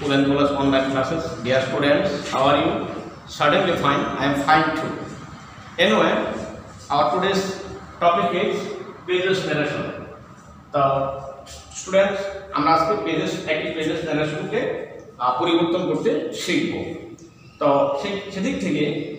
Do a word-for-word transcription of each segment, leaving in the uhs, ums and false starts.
School and College online classes. Dear students, how are you? Certainly fine. I am fine too. Anyway, our today's topic is pages narration. The students, আমরা আজকে pages একই pages নারেশনকে পরিবর্তন করতে শিখব। তো সেদিক থেকে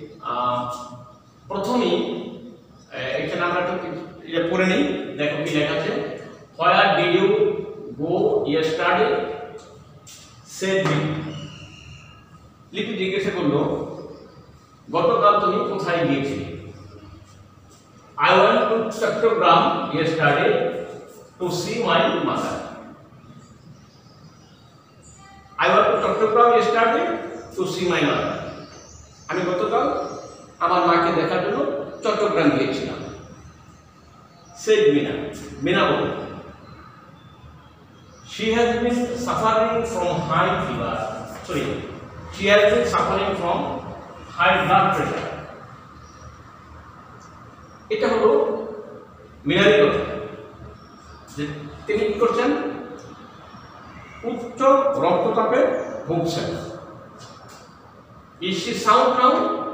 প্রথমেই এখানে আমরা একটু এটা পড়ে নিই। দেখো কি লেখা আছে, Where did you go yesterday? Said Lipi. লিপি জিজ্ঞাসা করলো, গতকাল তুমি কোথায় গিয়েছিলে? I went to Chattogram yesterday to see my mother. I went to Chattogram yesterday to see my mother. আমি গতকাল আমার মাকে দেখার জন্য চট্টগ্রাম গিয়েছিলাম। Said Meena. Meena বলল, She has been suffering from high fever. Sorry, she has been suffering from high blood pressure. এটা হলো মিনার কথা, যে তিনি কি করছেন, উচ্চ রক্তচাপে ভুগছেন। Is she sound now?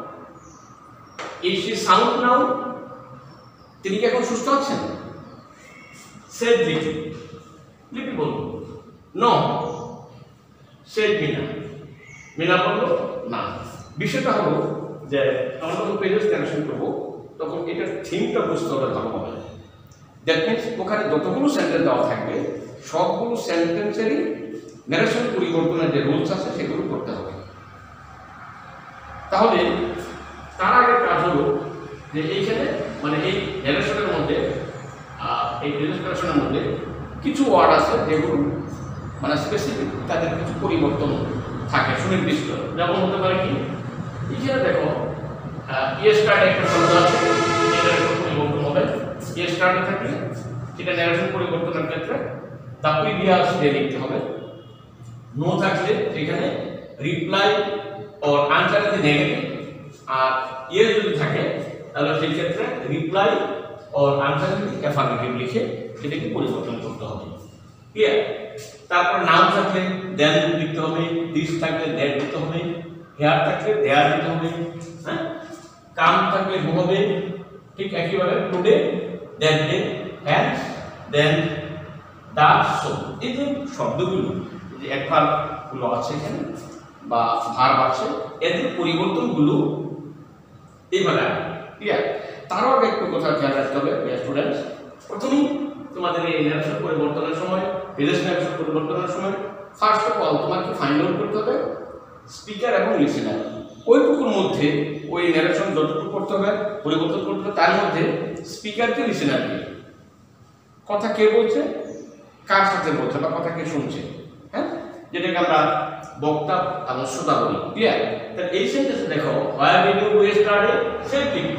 Is she sound now? তিনি কি এখন সুস্থ আছেন? Said Lipi. লিপি বলল, No. Said Meena. মিনা বলল, না। বিষয়টা হলো যে আমরা যখন পেজেস নারেশন করবো তখন এটার থিমটা বুঝতে হবে ভালোভাবে। দ্যাট মিনস ওখানে যতগুলো সেন্টেন্স দেওয়া থাকবে সবগুলো সেন্টেন্সেরই নারেশন পরিবর্তনের যে রুলস আছে সেগুলো করতে হবে। তাহলে তার আগে কাজ হলো যে এইখানে মানে এই নারেশনের মধ্যে এই পেজেস নারেশনের মধ্যে কিছু ওয়ার্ড আছে যেগুলো মানে স্পেসিফিক, তাদের কিছু পরিবর্তন থাকে সুনির্দিষ্ট। যেমন হতে পারে কি, এখানে দেখো ইয়েস্টারডে একটা শব্দ আছে, এটার একটা পরিবর্তন হবে। ইয়েস্টারডে থাকলে সেটা নারেশন পরিবর্তনের ক্ষেত্রে দ্য প্রিভিয়াস ডে লিখতে হবে। নো থাকলে সেখানে রিপ্লাই অর আনসার যদি নেগেটিভ, আর ইয়েস যদি থাকে তাহলে সেই ক্ষেত্রে রিপ্লাই অর আনসার যদি অ্যাফার্মেটিভ লিখে সেটাকে পরিবর্তন করতে হবে। ক্লিয়ার? তারপর নাম থাকলে দেন লিখতে হবে, দিস থাকলে দ্যাট দিতে হবে, হেয়ার থাকলে দেয়ার দিতে হবে, হ্যাঁ, কাম থাকলে হু হবে। ঠিক একইভাবে today, that day, has, then, that, so. এই যে শব্দগুলো যে অ্যাডভার্বগুলো আছে এখানে বা ভার্ব আছে, এদের পরিবর্তনগুলো এইভাবে আসবে। ক্লিয়ার? তারও আগে একটু কথা খেয়াল রাখতে হবে স্টুডেন্টস। প্রথমেই তোমাদের এই নারেশন পরিবর্তনের সময়, পেজেস নারেশন পরিবর্তনের সময় ফার্স্ট অফ অল তোমাকে ফাইন্ড আউট করতে হবে স্পিকার এবং লিসেনার। ওইটুকুর মধ্যে ওই নারেশন যতটুকু করতে হবে পরিবর্তন করতে হবে, তার মধ্যে স্পিকারকে লিসেনারকে, কথা কে বলছে, কার সাথে বলছে বা কথা কে শুনছে, হ্যাঁ, যেটাকে আমরা বক্তা এবং শ্রোতা বলি। ক্লিয়ার? তাহলে এই সেন্টেন্সে দেখো, Where did you go yesterday? Said Lipi.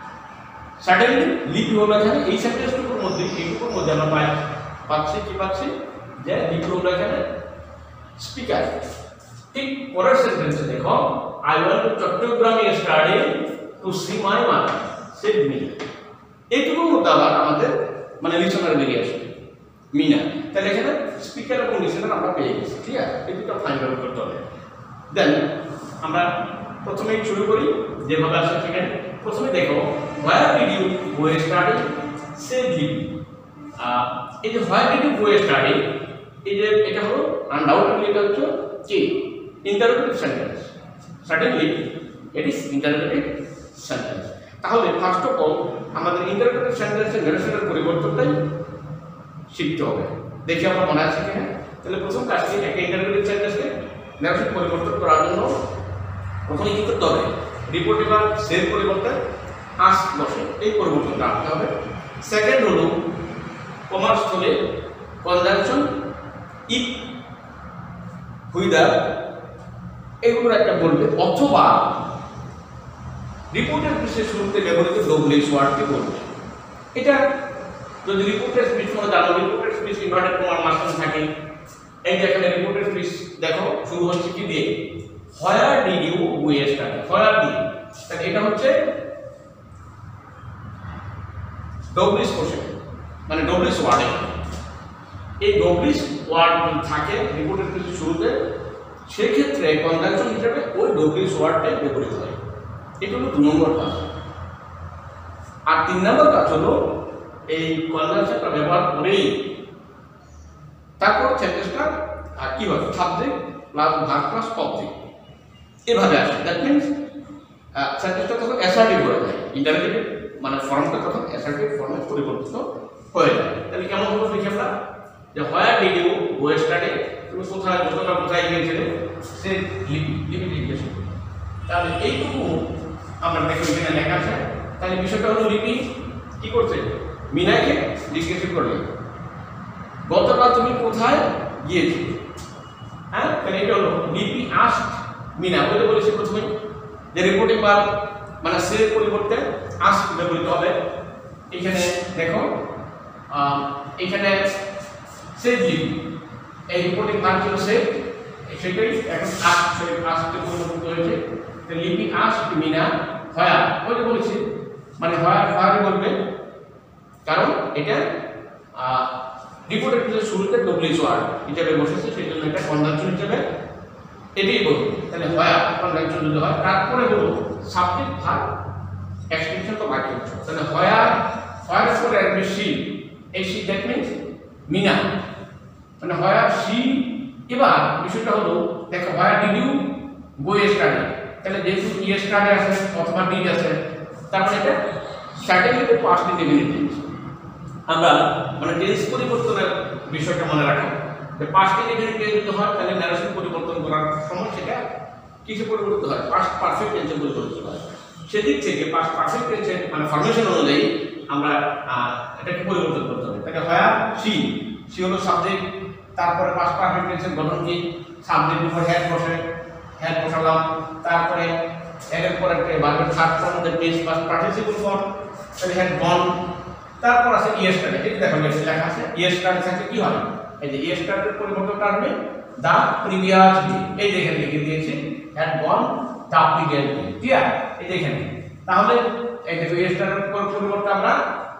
Suddenly Lipi হলো এখানে এই সেন্টেন্সটুকুর মধ্যে, এইটুকুর মধ্যে আমরা পাই পাচ্ছি কি পাচ্ছি যে লিপি হলো এখানে স্পিকার। ঠিক পরের সেন্টেন্সে দেখো, I went to Chattogram yesterday to see my mother. Said Meena. এইটুকুর মধ্যে আবার আমাদের মানে লিসেনার বেরিয়ে আসে, মিনা। তাহলে এখানে স্পিকার এবং লিসেনার আমরা পেয়ে গেছি। ঠিক আছে? এই দুটো ফাইন্ড আউট করতে হবে। দেন আমরা প্রথমেই শুরু করি যেভাবে আসে সেখানে। প্রথমে দেখো, Where did you go yesterday? Said Lipi. এই যে Where did you go yesterday, এই যে এটা হলো আনডাউটেডলি এটা হচ্ছে কি interrogative sentence. Suddenly it is interrogative sentence. তাহলে ফার্স্ট অফ অল আমাদের ইন্টারোগেটিভ সেন্টেন্সের নারেশনের পরিবর্তনটাই শিখতে হবে। দেখি আমরা মনে আছে কিনা। তাহলে প্রথম কাজটি একটা ইন্টারোগেটিভ সেন্টেন্সকে নারেশন পরিবর্তন করার জন্য প্রথমে কি করতে হবে, রিপোর্টিভ ভার্ব সের পরিবর্তে আস্ক বসে এই পরিবর্তনটা আনতে হবে। সেকেন্ড হলো কমার স্থলে কনজাংশন ইফ, হুইদার এগুলোর একটা বলবে, অথবা রিপোর্টের স্পিচের শুরুতে ব্যবহৃত ডব্লিউএস ওয়ার্ডকে বলবে। এটা যদি রিপোর্টের স্পিচ মনে জানো, রিপোর্টের স্পিচ ইনভার্টেড কমার মাঝখানে থাকে। এই যে এখানে রিপোর্টের স্পিচ দেখো শুরু হচ্ছে কি দিয়ে, Where did you go yesterday? Where did? তাহলে এটা হচ্ছে ডব্লিউএস কোশ্চেন, মানে ডব্লিউএস ওয়ার্ড। এই ডব্লিউএস ওয়ার্ড থাকে রিপোর্টের শুরুতে, সেক্ষেত্রে কনজাংশন হিসেবে ওই ডব্লিউএইচ ওয়ার্ডটাই ব্যবহৃত হয়। এটা হলো দু নম্বর কাজ। আর তিন নম্বর কাজ হলো এই কনজাংশনটা ব্যবহার করেই তারপর সেন্টেন্সটা কি হয়, subject plus verb plus object এভাবে আসে। দ্যাট মিনস সেন্টেন্সটা তখন অ্যাসার্টিভ হয়ে যায়, ইন্টারোগেটিভ মানে ফর্মটা তখন অ্যাসার্টিভ ফর্মে পরিবর্তিত হয়ে যায়। তাহলে কেমন হলো দেখি আমরা, যে where did you go study, তুমি কোথায় গতকাল কোথায় গিয়েছিলে, সে লিপি লিপি জিজ্ঞেস করবে। তাহলে এইটুকু আমরা দেখি এখানে লেখা আছে। তাহলে বিষয়টা হলো লিপি কি করছে, মিনাকে জিজ্ঞেস করলে গতকাল তুমি কোথায় গিয়েছিলে। হ্যাঁ, তাহলে এটা হলো লিপি আস্কড মিনা, বলে বলেছি প্রথমে যে রিপোর্টিং ভার্ব মানে সে পরিবর্তে আস্ক ব্যবহৃত হবে। এখানে দেখো এখানে সে লিপি, এই রিপোর্টিং ভার্ব ছিল সে, সেটাই এখন আস্ক আস্কতে পরিবর্তিত হয়েছে। লিপি আস্কড মিনা হয়া, বলে বলেছি মানে হয়া হয়া বলবে, কারণ এটা রিপোর্টের যে শুরুতে ডব্লিউএইচ ওয়ার্ড হিসেবে বসেছে, সেই জন্য এটা কনজাংশন হিসেবে এটাই বলবো। তাহলে হয়া কনজাংশন যদি হয়, তারপরে হলো সাবজেক্ট ভার্ব এক্সটেনশন তো বাকি হচ্ছে। তাহলে হয়া হয়ার পরে আসবে সি, এই সি দ্যাট মিন্স মিনা, মানে হয়া সি। এবার বিষয়টা হলো দেখো হয়া ডিড ইউ গো স্টাডি, তাহলে যেহেতু ই স্টাডি আছে অথবা ডিড আছে, তারপরে এটা সার্টেনলি পাস্ট ইনডেফিনিট টেন্স। আমরা মানে টেন্স পরিবর্তনের বিষয়টা মনে রাখো, যে পাস্ট ইনডেফিনিট টেন্স যদি হয় তাহলে ন্যারেশন পরিবর্তন করার সময় সেটা কিসে পরিবর্তিত হয়, পাস্ট পারফেক্ট টেন্সে পরিবর্তিত হয়। সেদিক থেকে পাস্ট পারফেক্ট টেন্সের মানে ফরমেশন অনুযায়ী আমরা এটাকে পরিবর্তন করতে হবে। তাকে হয় সি, সি হলো সাবজেক্ট, তারপরে পাস্ট পারফেক্ট টেন্সের গঠন কি, সাবজেক্টের উপর হ্যাড বসে, হ্যাড বসালাম, তারপরে এর পরে ভার্বের থার্ড ফর্ম আমাদের টেন্স পাস্ট পার্টিসিপল ফর্ম, তাহলে হ্যাড গন, তারপর আছে ইএস স্টার্ট। এটা দেখো লেখা আছে ইএস স্টার্ট থাকলে কি হয়, এই যে ইএস স্টার্টের পরিবর্তনটা আসবে দা প্রিভিয়াস ডে, এই যে এখানে লিখে দিয়েছি had gone the previous day, ঠিক আছে, এই যে এখানে। তাহলে এই দেখো ইএস স্টার্টের পরিবর্তে আমরা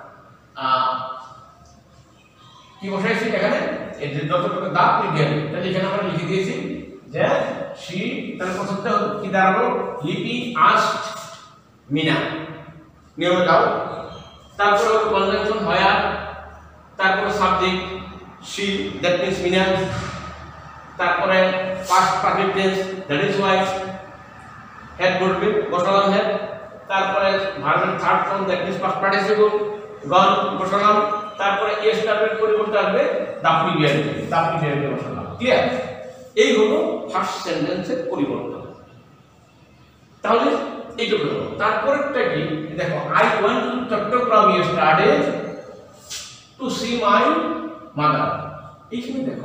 কি বসাইছি এখানে, এই যে যতটুকু দা প্রিভিয়াস ডে, তাহলে এখানে আমরা লিখে দিয়েছি যে সি, তাহলে প্রথমটা কি দাঁড়ালো, লিপি আস্কড মিনা, নিয়মে দাও। তারপরে হলো কনজাংশন হয়া, তারপরে subject she that means Mina, তারপরে past perfect tense that is why, had বসবে বসালাম হেড, তারপরে ভার্বের third form that means past participle gone বসালাম, তারপরে এস টার্মের পরিবর্তে আসবে the previous day, the previous day বসালাম। ক্লিয়ার? এই হলো ফার্স্ট সেন্টেন্সের পরিবর্তন। তাহলে এইটুকু হলো। তারপরেরটা কি দেখো, I went to Chittagong yesterday to see my mother. এইখানে দেখো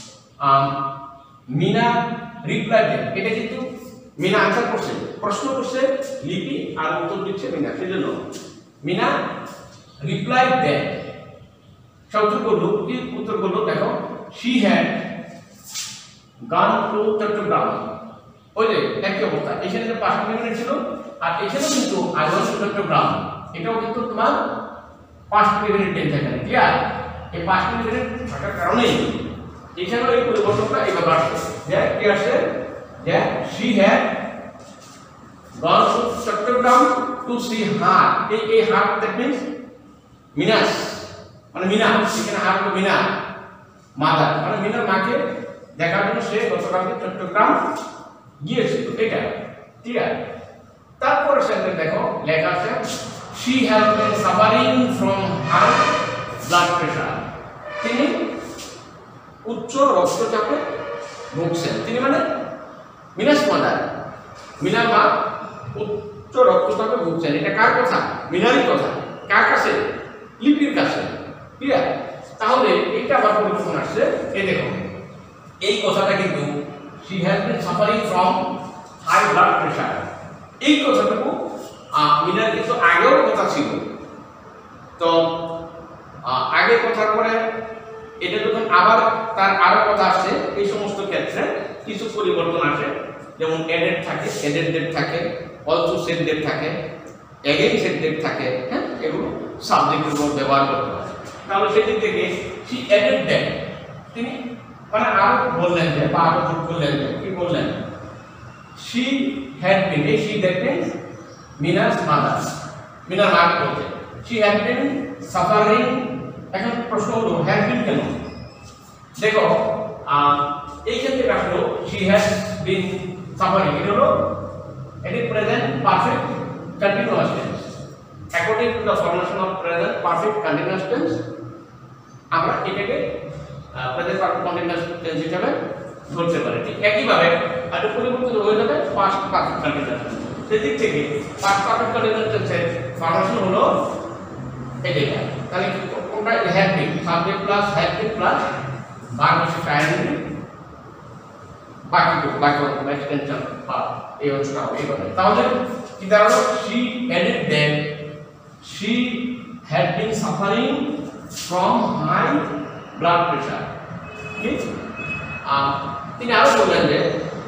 মিনা রিপ্লাই দেন, এটা কিন্তু মিনা আনসার করছে, প্রশ্ন করছে লিপি আর উত্তর দিচ্ছে মিনা, সেজন্য মিনা রিপ্লাই দেন। উত্তর করলো কি, উত্তর করলো দেখো she had gone to Chittagong, ওই যে একই অবস্থা, এখানে যে পাঁচটা মিনিট ছিল আর এখানেও কিন্তু আই ওয়ান্ট টু চট্টগ্রাম, এটাও কিন্তু তোমার পাঁচটা মিনিট টেন্স এখানে। ক্লিয়ার? এই পাঁচটা মিনিট থাকার কারণেই এখানেও এই পরিবর্তনটা এইভাবে আসছে, যে কি আসছে, যে she had gone to Chittagong to see her, এই এই হার দ্যাট মিন্স মিনাস, মানে মিনা, এখানে হার তো মিনা মাদার, মানে মিনার মাকে দেখার জন্য সে গতকালকে চট্টগ্রাম গিয়েছিল, এটা। ঠিক আছে? তারপরে সেটা দেখো লেখা আছে she has been suffering from high blood pressure, তিনি উচ্চ রক্তচাপে ভুগছেন। তিনি মানে মিনাস মাদার, মিনার মা উচ্চ রক্তচাপে ভুগছেন। এটা কার কথা? মিনারই কথা। কার কাছে? লিপির কাছে। ঠিক আছে? তাহলে এটা আবার পরিবর্তন আসছে, এই দেখো এই কথাটা কিন্তু she has been suffering from high blood pressure, এই কথাটুকু মিনার কিন্তু আগেও কথা ছিল। তো আগের কথার পরে এটা যখন আবার তার আরো কথা আসছে, এই সমস্ত ক্ষেত্রে কিছু পরিবর্তন আসে, যেমন এডেড থাকে, এডেড ডেট থাকে, অলসো সেড ডেট থাকে, এগেইন সেড ডেট থাকে। হ্যাঁ, এগুলো সাবজেক্টের উপর ব্যবহার করতে হয়। তাহলে সেদিক থেকে she added that, তিনি মানে আরো বললেন যে বা আরো যোগ করলেন যে কি বললেন she had been এই she দেখবেন মিনাস মাদার মিনার মা বলতে she had been suffering এখন প্রশ্ন হলো had been কেন দেখো এই ক্ষেত্রে আসলো she has been suffering এটা হলো এটি present perfect continuous tense according to the formation of present perfect continuous tense আমরা এটাকে প্রেজেন্ট পারফেক্ট কন্টিনিউয়াস টেন্স হিসেবে ধরতে পারি ঠিক একই ভাবে আর পরিবর্তিত হয়ে যাবে পাস্ট পারফেক্ট কন্টিনিউয়াস সেই দিক থেকে পাস্ট পারফেক্ট কন্টিনিউয়াস টেন্সের ফরমেশন হলো এটা তাহলে কোনটা have been subject plus have been plus verb হচ্ছে প্রাইমারি বাকি তো বাকি এক্সটেনশন বা এই অংশটা হবে এইভাবে তাহলে কি দাঁড়ালো she added that she had been suffering from high blood pressure ঠিক তিনি আরো বললেন যে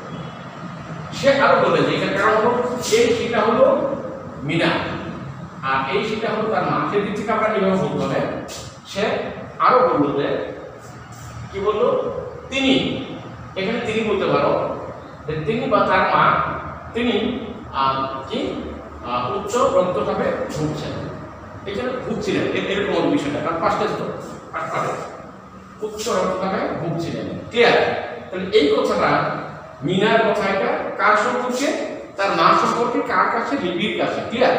সে আরো বললেন যে এটা কারণ হলো এই সেটা হলো মিনা আর এই সেটা হলো তার মা সে দিক থেকে আমরা এইভাবে বলতে হবে সে আরো বলল যে কি বললো তিনি এখানে তিনি বলতে পারো যে তিনি বা তার মা তিনি কি উচ্চ রক্তচাপে ভুগছেন এখানে ভুগছিলেন এরকম বিষয়টা কারণ পাঁচটা তো পাঁচটা উচ্চ রক্তচাপে ভুগছিলেন ক্লিয়ার তাহলে এই কথাটা মিনার কথা এটা কার সম্পর্কে তার মা সম্পর্কে কার কাছে লিপির কাছে ক্লিয়ার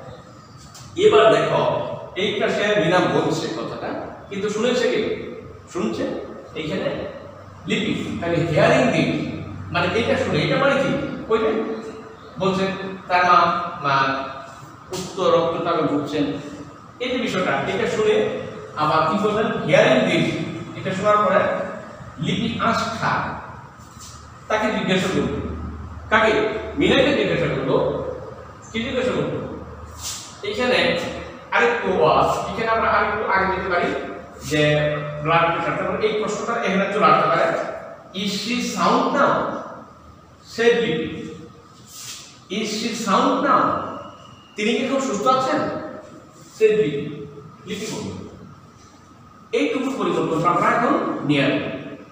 এবার দেখো এই কাছে মিনা বলছে কথাটা কিন্তু শুনেছে কি শুনছে এইখানে লিপি তাহলে হিয়ারিং দিস মানে এটা শুনে এটা মানে কি কইলেন বলছে তার মা মা উচ্চ রক্তচাপে ভুগছেন এই যে বিষয়টা এটা শুনে আবার কি বললেন হিয়ারিং দিস এটা শোনার পরে লিপি আস্থা তাকে জিজ্ঞাসা করলো কাকে মিনাকে জিজ্ঞাসা করলো কি জিজ্ঞাসা করলো এখানে আরেকটু এখানে আমরা আরেকটু আগে দিতে পারি যে ব্লাড প্রেশার তারপর এই প্রশ্নটা এখানে চলে আসতে পারে is she sound now said Lipi is she sound now তিনি কি খুব সুস্থ আছেন সেড লিপি লিপি বলুন এইটুকু পরিবর্তন আমরা এখন নিয়ে আসবো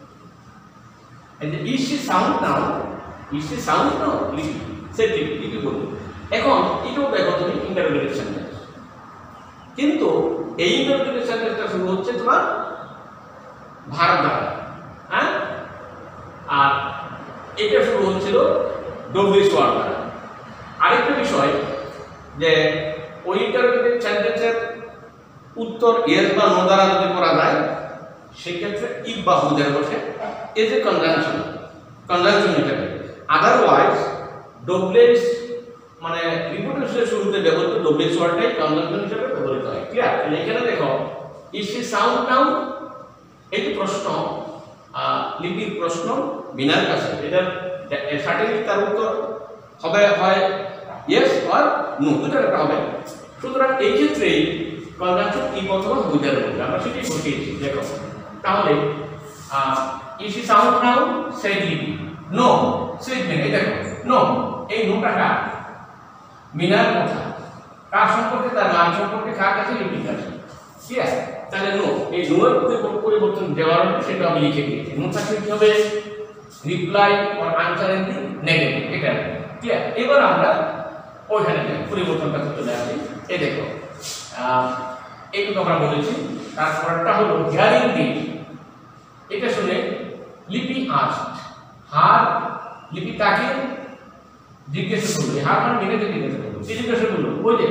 is she sound now is she sound now Lipi said লিপি লিপি বলুন এখন এটাও দেখো তুমি ইন্টারোগেটিভ সেন্টেন্স কিন্তু এই ইন্টারোগেটিভ সেন্টেন্সটা শুরু হচ্ছে তোমার ভার্ব দ্বারা হ্যাঁ আর এটা শুরু হচ্ছিল ডব্লিউএস ওয়ার্ড দ্বারা আরেকটা বিষয় যে ওই ইন্টারোগেটিভ সেন্টেন্সের উত্তর ইয়েস বা নো দ্বারা যদি করা যায় সেক্ষেত্রে ইফ বা হু দ্বারা বসে এজ এ কনজাংশন কনজাংশন হিসেবে আদারওয়াইজ ডব্লিউএস মানে রিপোর্টের শুরুতে ব্যবহৃত ডব্লিউএস ওয়ার্ডটাই কনজাংশন হিসেবে ব্যবহৃত হয় ক্লিয়ার তাহলে এখানে দেখো ইজ শি সাউন্ড নাও এই প্রশ্ন লিপির প্রশ্ন বিনার কাছে এটা সার্টেনলি তার উত্তর হবে হয় ইয়েস অর নো দুটো একটা হবে সুতরাং এই ক্ষেত্রে কনজাংশন ইফ অথবা হু দ্বারা বলবে আমরা সেটাই বসিয়েছি দেখো তাহলে is she sound now said Lipi no said মিন এই দেখো নো এই নোটাটা মিনার কথা কার সম্পর্কে তার মান সম্পর্কে কার কাছে লিপির কাছে ঠিক আছে তাহলে নো এই নো এর পরিবর্তন দেওয়ার সেটা আমি লিখে দিয়েছি নো থাকলে কি হবে reply or answer in the negative এটা ঠিক আছে এবার আমরা ওইখানে পরিবর্তনটা চলে আসি এই দেখো এইটুকু আমরা বলেছি তারপরটা হলো হিয়ারিং দিস এটা শুনে লিপি আস্কড হার লিপি তাকে জিজ্ঞাসা করলো হার মানে মিনাকে জিজ্ঞাসা করলো কি জিজ্ঞাসা করলো ওই যে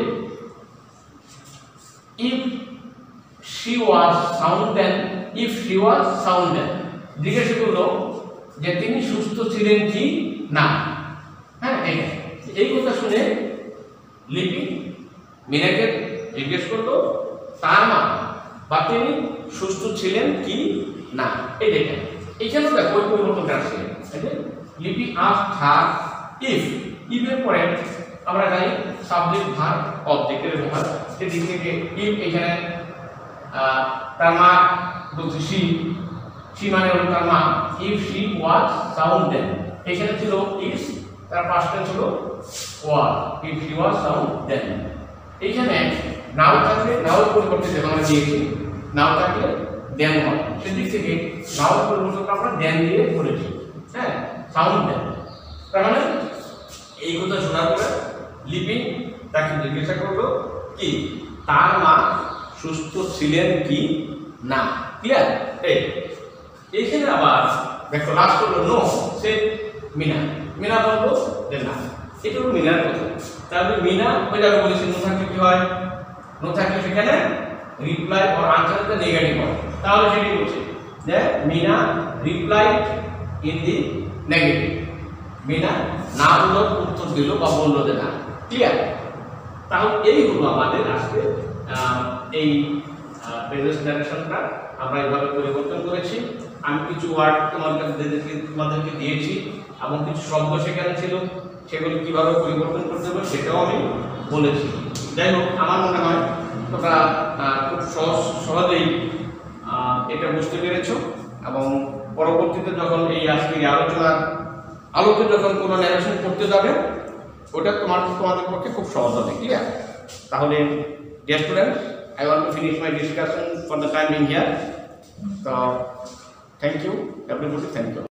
if she was sound then if she was sound then জিজ্ঞাসা করলো যে তিনি সুস্থ ছিলেন কি না হ্যাঁ এই কথা শুনে লিপি মিনাকে জিজ্ঞেস করলো তার মা বা তিনি সুস্থ ছিলেন কি না এই দেখেন এইখানে দেখো ওই পরিবর্তনটা আসছে লিপি আস্কড হার ইফ ইফ এর পরে আমরা জানি সাবজেক্ট ভার্ব অবজেক্টের ব্যবহার সেদিক থেকে ইফ এখানে তার মা বলছে শি শি মানে হলো তার মা if she was sound then এখানে ছিল ইজ তার পাস্ট টেন্স হলো was if she was sound then এখানে নাও থাকলে নাও পরিবর্তে যেমন আমরা দিয়েছি নাও থাকলে দেন হয়, সেদিক থেকে ভাওয়াল পরিবর্তনটা আমরা দেন দিয়ে করেছি। হ্যাঁ, সাউন্ড দেন। তার মানে এই কথা শোনার পরে লিপিন তাকে জিজ্ঞাসা করলো কি তার মা সুস্থ ছিলেন কি না। ক্লিয়ার? এই এইখানে আবার দেখো লাস্ট হলো নো, সে মিনা মিনা বললো যে না, এটা হলো মিনার কথা। তাহলে মিনা ওই জায়গায় বলেছে নো থাকলে কি হয়, নো থাকলে সেখানে রিপ্লাই অর আনসারটা নেগেটিভ হয়। তাহলে সেটি বলছে যে Mina reply in the negative, Mina না বলে উত্তর দিল বা বললো যে না। ক্লিয়ার? তাহলে এই হলো আমাদের আজকে এই প্রেজেন্ট নারেশনটা আমরা এইভাবে পরিবর্তন করেছি। আমি কিছু ওয়ার্ড তোমাদেরকে তোমাদেরকে দিয়েছি এবং কিছু শব্দ সেখানে ছিল, সেগুলো কীভাবে পরিবর্তন করতে হবে সেটাও আমি বলেছি। যাই হোক, আমার মনে হয় তোমরা খুব সহজ সহজেই এটা বুঝতে পেরেছ এবং পরবর্তীতে যখন এই আজকের আলোচনার আলোকে যখন কোনো ন্যারেশন করতে যাবে ওটা তোমার তোমাদের পক্ষে খুব সহজ হবে। ক্লিয়ার? তাহলে dear students, I want to finish my discussion for the time being here. So, thank you, everybody. Thank you.